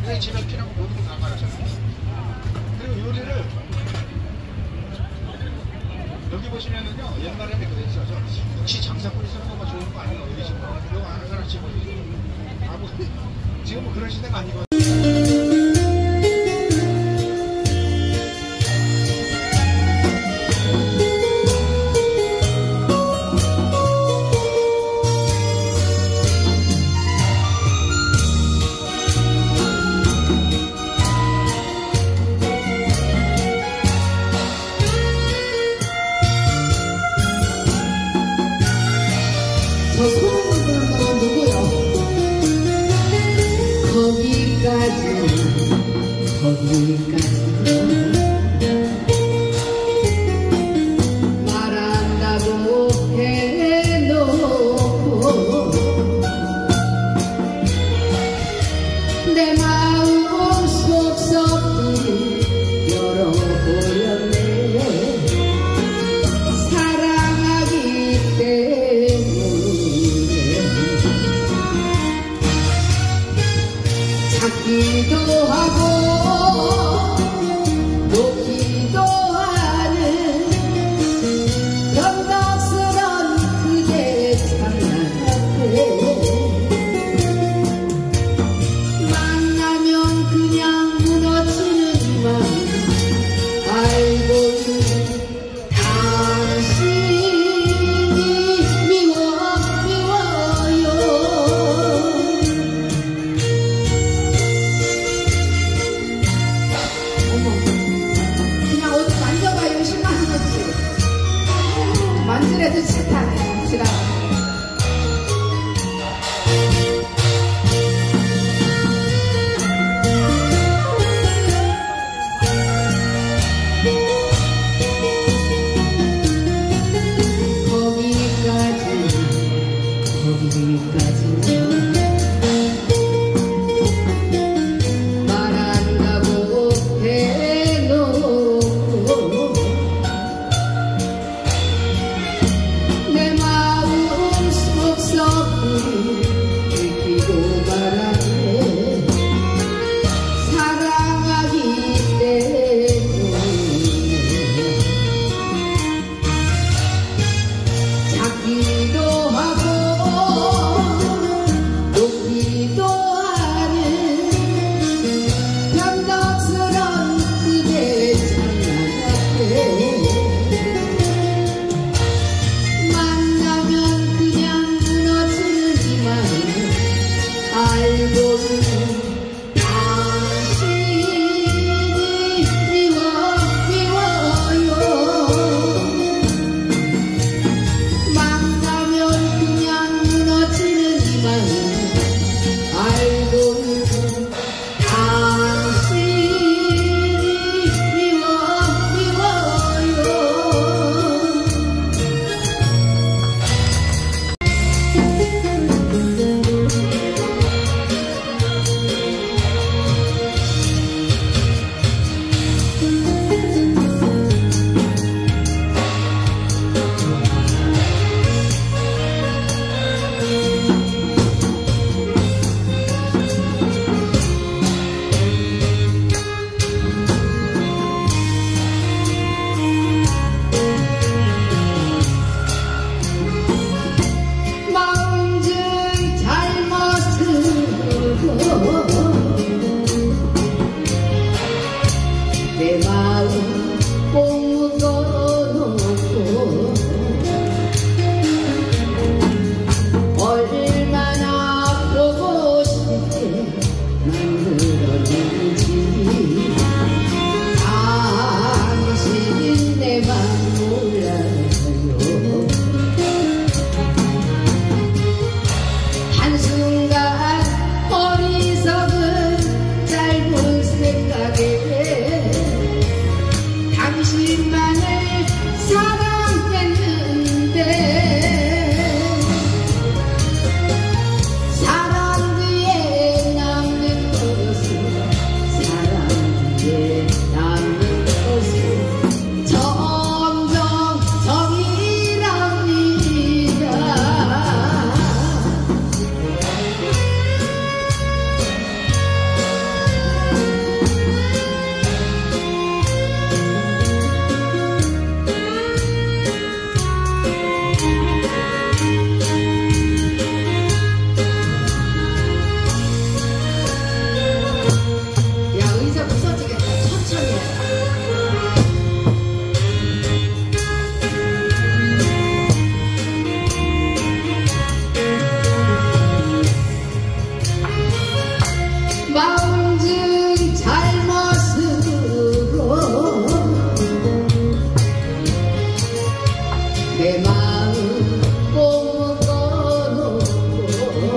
자기네 집에 필요한 거 모든 거 다 가르쳐줘요. 그리고 요리를 여기 보시면은요, 옛날에는 그랬어요. 혹시 장사꾼이 쓰는 거가 좋은 거 아니에요? 여기 지금 이거 아는 사람 집어주세요. 지금은 그런 시대가 아니거든요. 저 소문 그런 사람 누구요? 거기까지 말한다고 해놓고 내 마음 속속히 열어보렸네. 사랑하기 때문에 찾기도 하고 놓기도 하는 변덕스런 그대 장난 앞에 만나면 그냥 무너지는 맘 알고 당신이 미워요. 마음중 잘못으로 내 마음 꼬먹어놓고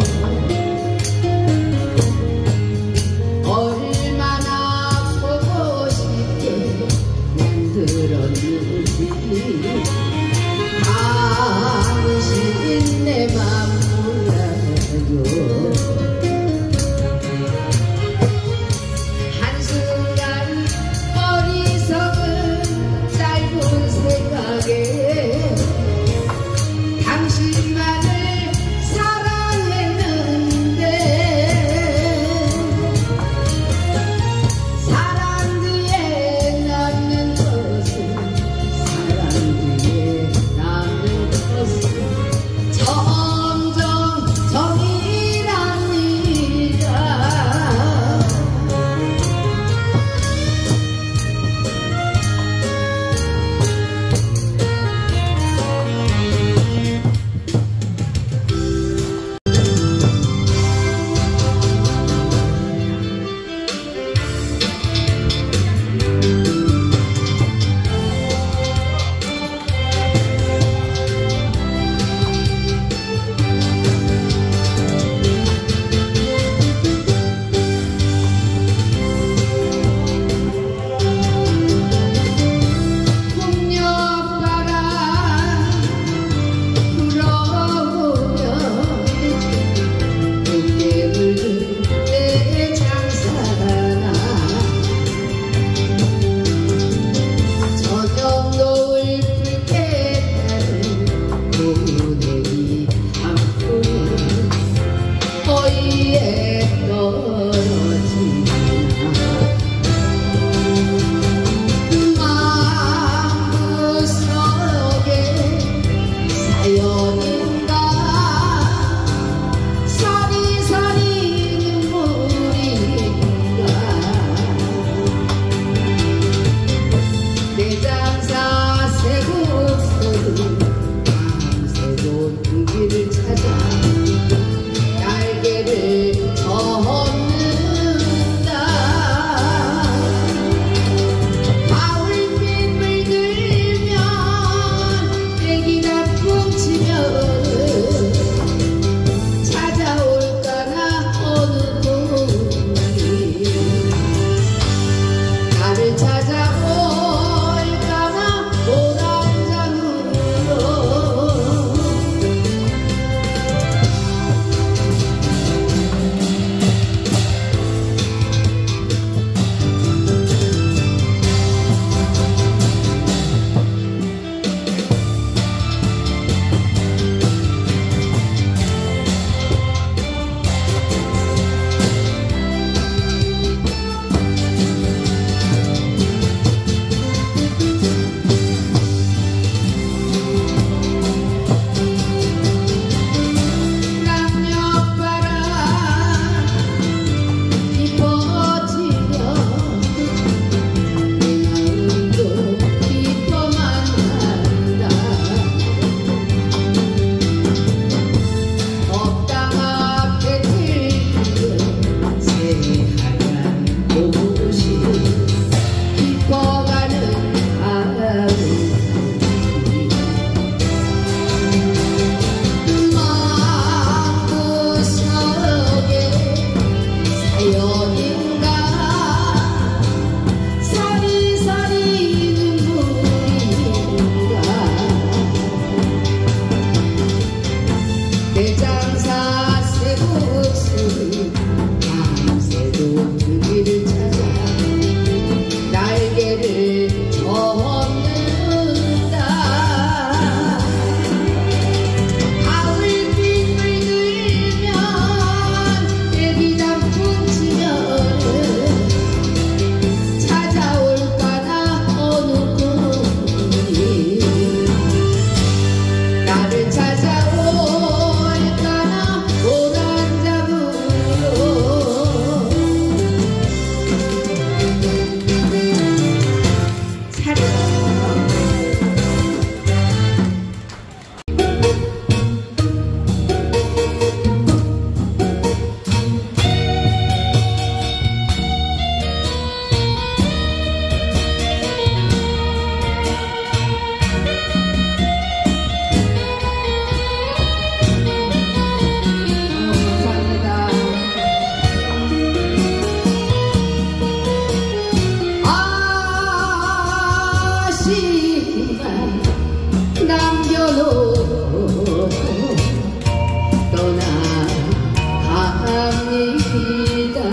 얼마나 보고 싶게 만들었는지 당신 내 맘 몰라요.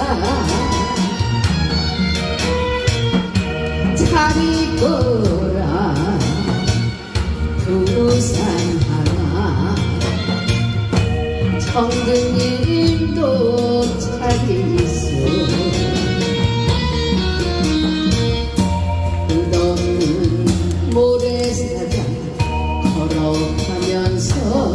잘 있거라 두루산 하나 청근님도 잘 있어 끝없는 모래사장 걸어가면서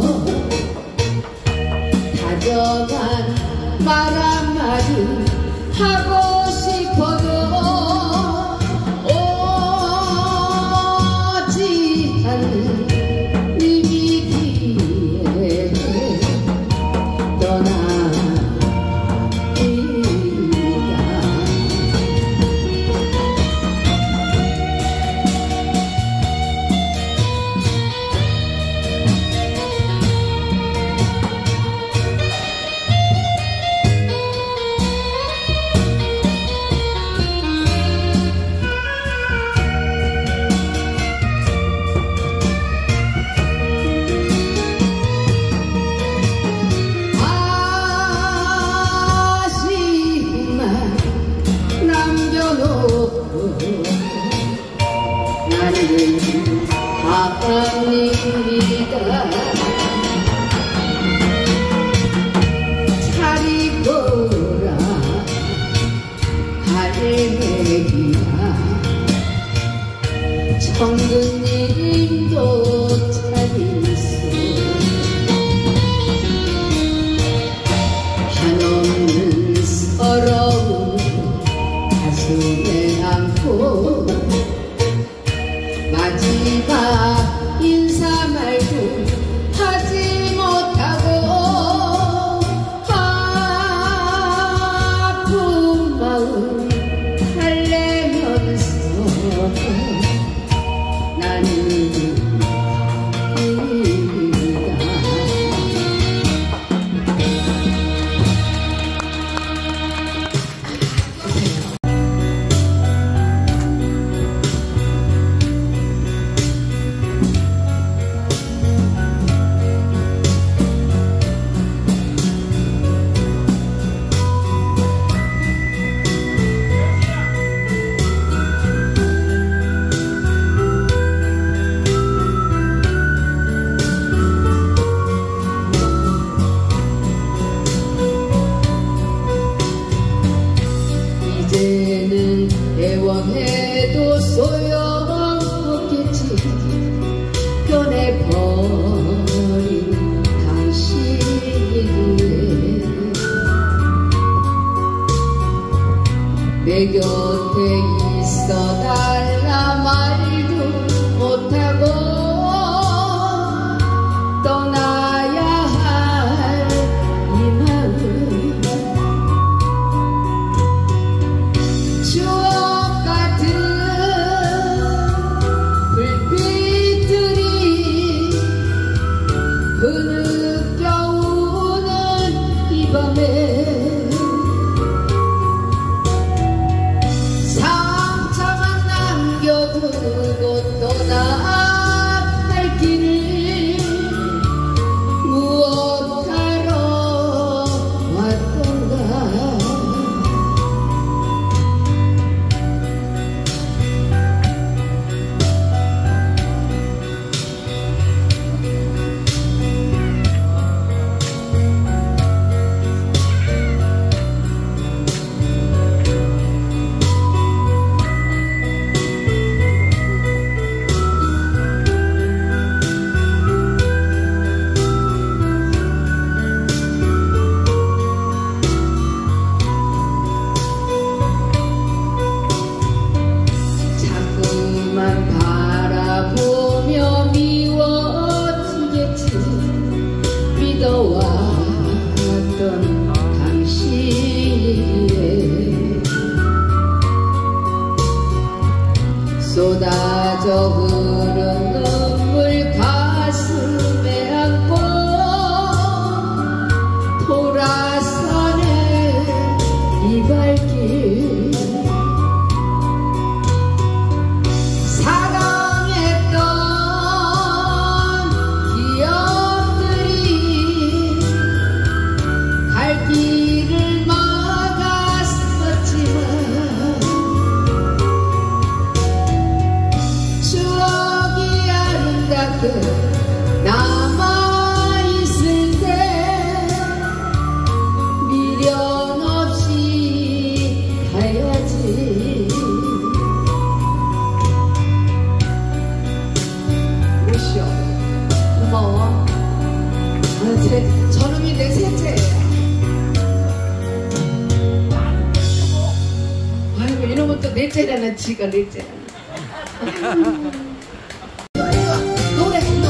다져간 말 한마디 하고 싶어도 오지 않는 님이 뒤에 떠나리다 나는 아깝니다 잘 있거라 할매기야 청근님도 잘 있어 한없는 서러움 가슴에 안고 마지막 인사 말고 하지 못하고 아픈 마음 달래면서 나는 이제는 애원해도 소용없겠지 변해버린 당신이기에 내 곁에 있어달라 말도 못하고 떠나야 할 이 마음 추억 같은 불빛들이 흐느껴오는 이 밤에 상처만 난 그것도 넷째잖아. 지가 넷째잖아. 노래 불러.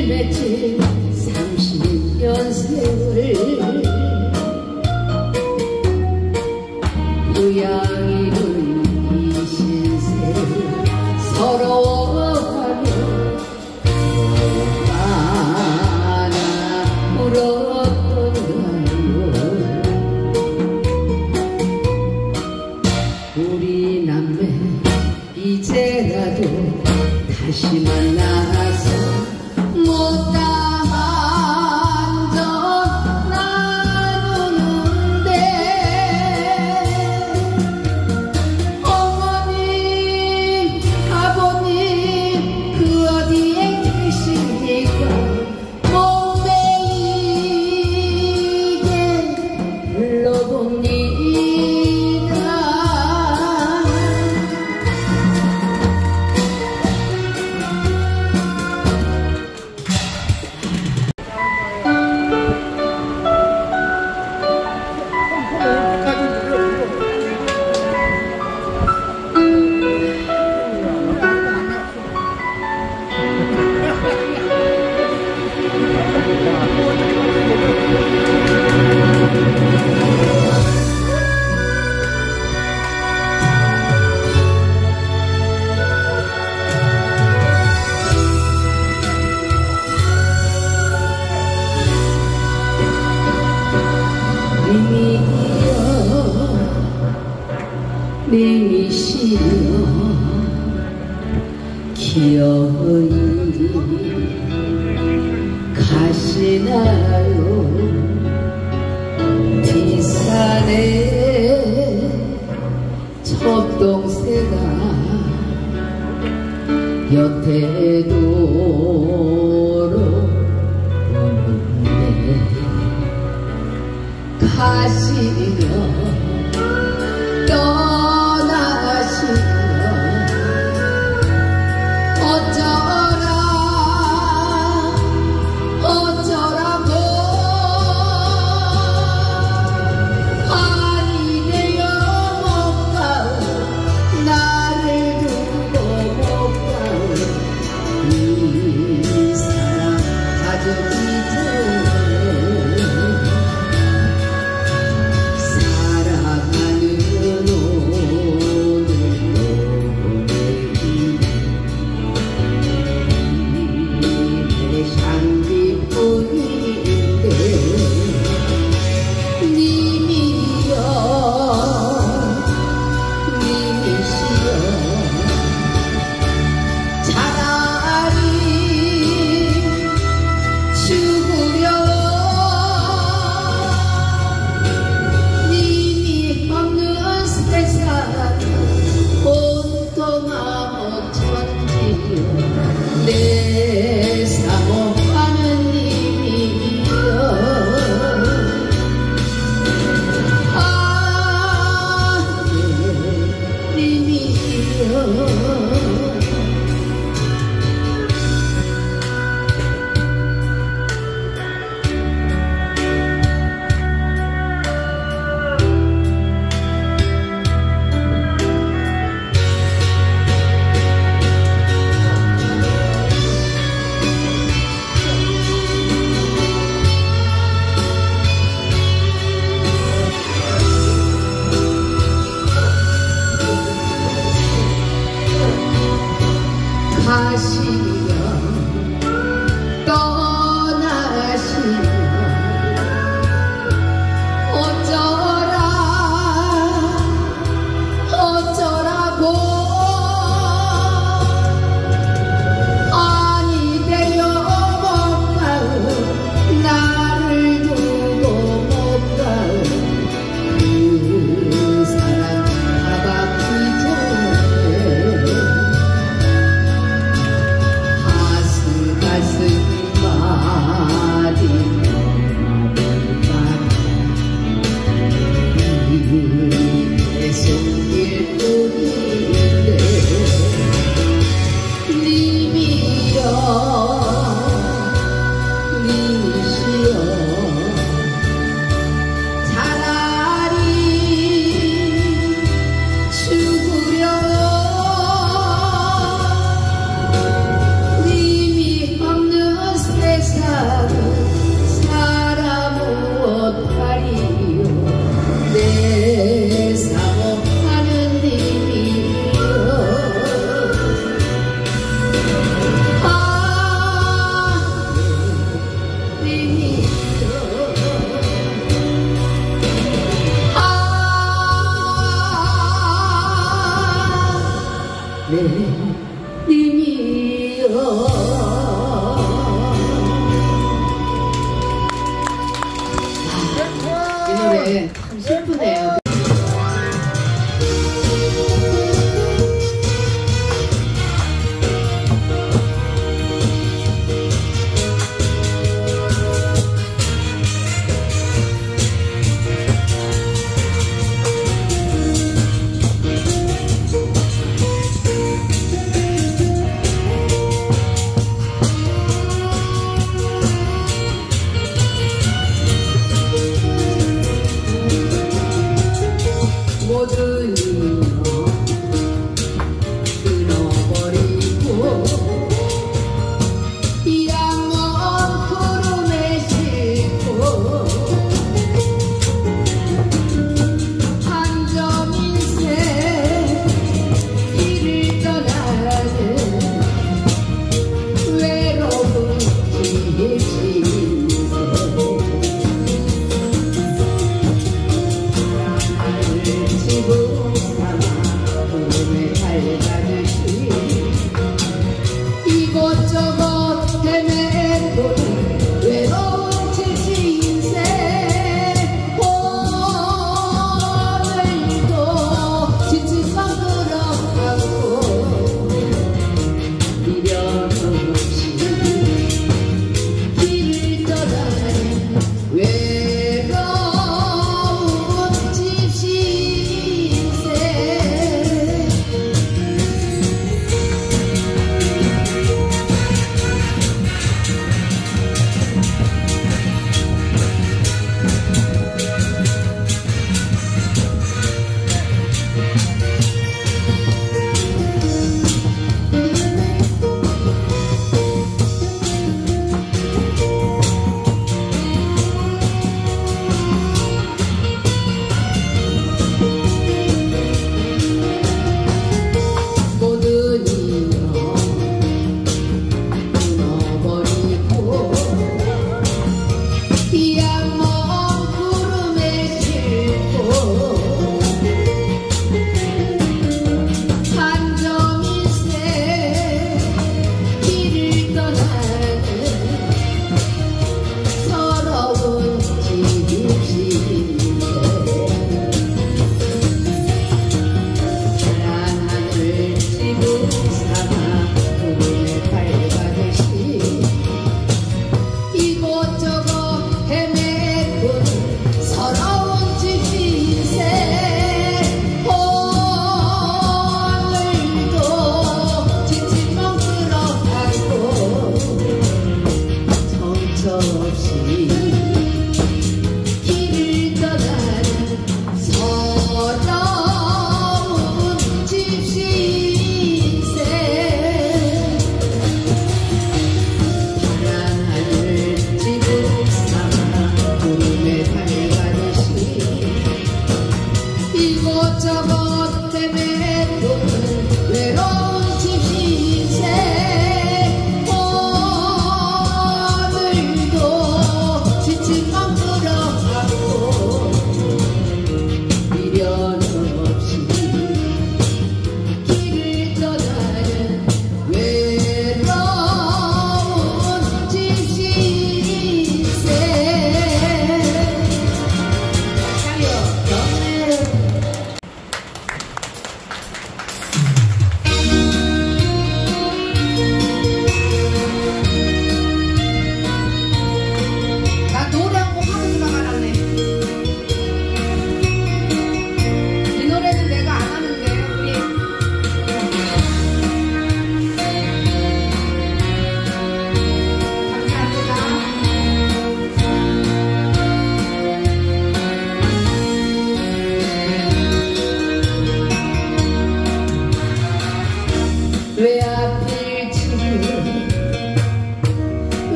맺힌 30년 세월 고양이는 이 신세 서러워하며 얼마나 울었던가요. 우리 남매 이제라도 다시 만나서 못다 한잔 나누는데 어머님 아버님 그 어디에 계십니까? 목매이게 불러봅니다. 님이시여 기어이 가시나요? 뒷산에 첩동새가 여태 도로 오는데 가시며 떠나시며 어쩌라 어쩌라고 아니 되어 못 가오 나를 두고 못 가오 이 사랑 가족이 되어 사랑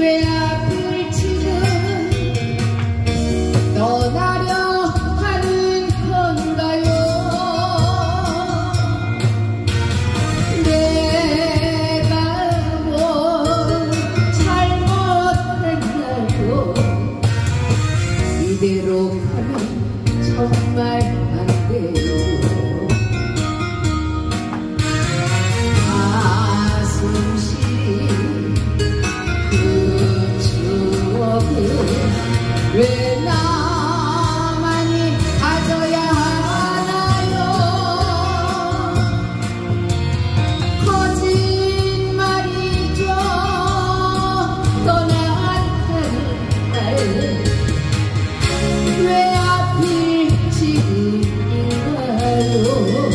왜 하필 지금 떠나려 하는 건가요? 내가 뭐 잘못했나요? 이대로 가면 정말 안 돼요. 가슴 시린 그 추억을 왜 나만이 가져야 하나요? 거짓말이죠. 떠나가는 날 왜 하필 지금인가요?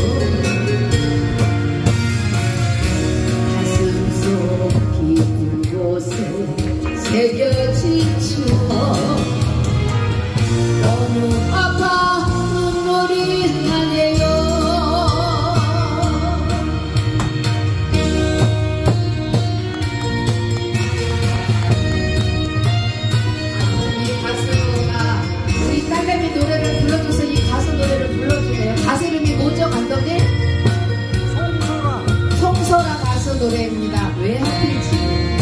가슴속 깊은 곳에 새겨진 추억 너무 아파 눈물이 나네요. 이 가수가 우리 딸내미 노래를 불러줘서 이 가수 노래를 불러주네요. 가수 이름이 뭐죠, 감독님? 송소라 가수 노래입니다. 왜 하필 지금?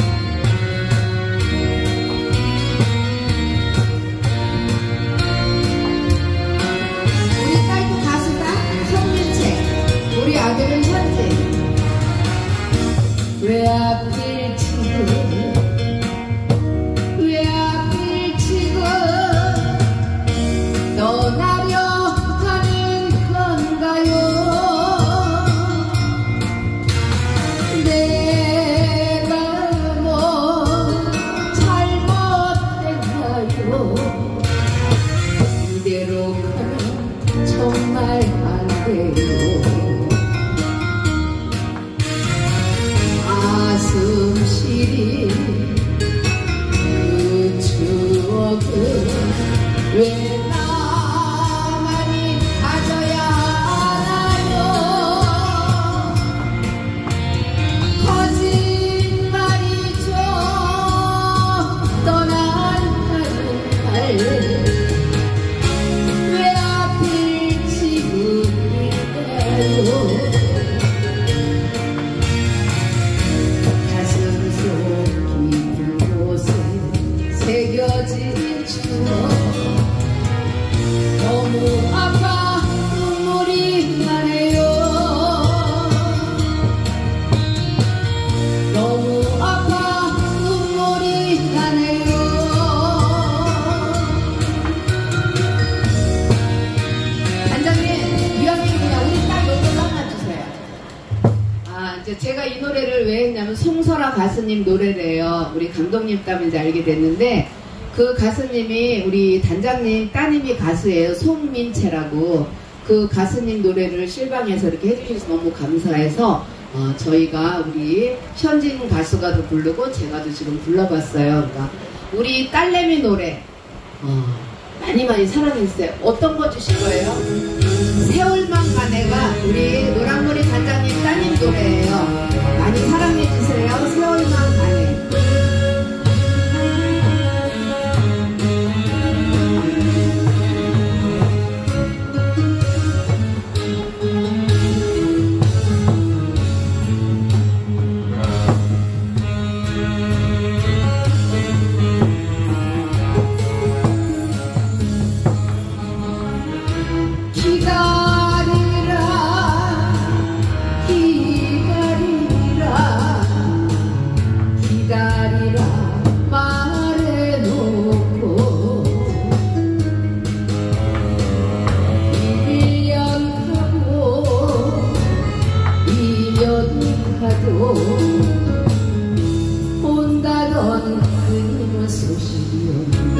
우리 딸도 가수다. 송민채. 우리 아들은 현재. 왜 하필 지금? 왜 하필 지금 떠나려 하는 건가요? 내가 뭐 잘못했나요? 이대로 가면 정말 안 돼요. 가슴 시린 그 추억을 왜 나만이 가져야 하나요? 거짓말이죠. 떠나가는 날 왜 하필 지금일까요? 가슴속 깊은 곳에 새겨진 추억 너무 아파 눈물이 나네요. 너무 아파 눈물이 나네요. 단장님, 이왕이구나. 우리 딸 노래 하나 주세요. 아, 이제 제가 이 노래를 왜 했냐면 송설아 가수님 노래래요. 우리 감독님 때문에 이제 알게 됐는데 그 가수님이 우리 단장님 따님이 가수예요. 송민채라고. 그 가수님 노래를 실방에서 이렇게 해주셔서 너무 감사해서 저희가 우리 현진 가수가도 부르고 제가도 지금 불러봤어요. 그러니까 우리 딸내미 노래 많이 사랑해주세요. 어떤 거 주실 거예요? 세월만 가네가 우리 노랑머리 단장님 따님 노래예요. 많이 사랑해주세요. 세월만 가네. 온다던 그님은 소식이었는데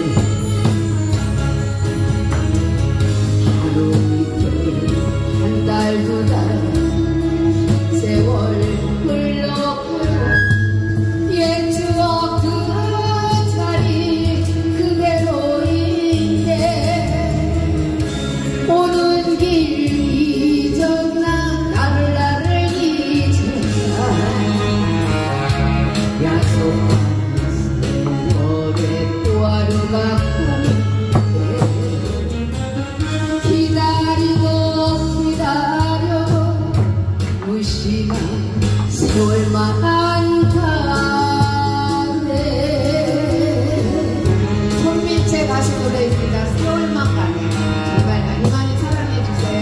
하루 이틀 한 달 두 달 세월 흘러가고 옛 추억 그 자리 그대로인데 오는 길 잊었나 나를 잊었나 약속한 하루가 가는데 기다리고 기다려도 무심한 세월만 가네. 손민채 가수 노래입니다. 세월만 가네. 정말 많이 많이 사랑해주세요.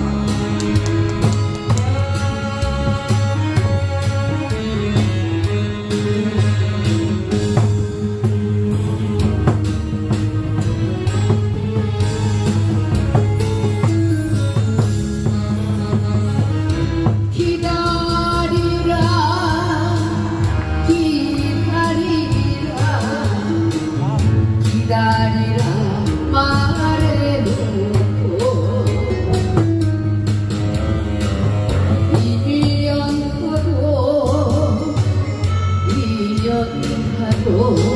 기다리라 말해놓고 1년 하고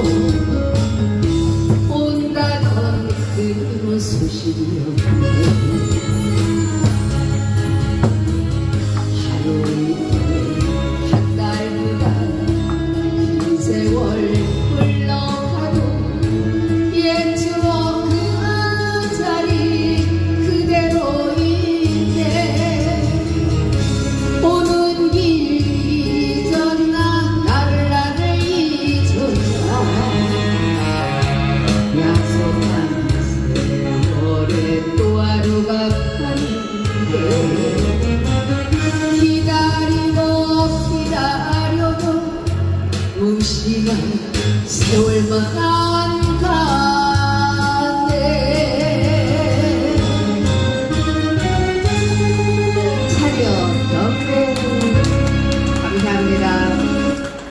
온다던 그 소식이 없네. 하루에 한 달보다 긴 세월 흘러가도 옛 추억 그 자리 그대로 있네. 오는 길 잊었나 나를 잊었나 약속한 세월에 또 하루가 가는데 기다리고 기다려도 무심한 세월만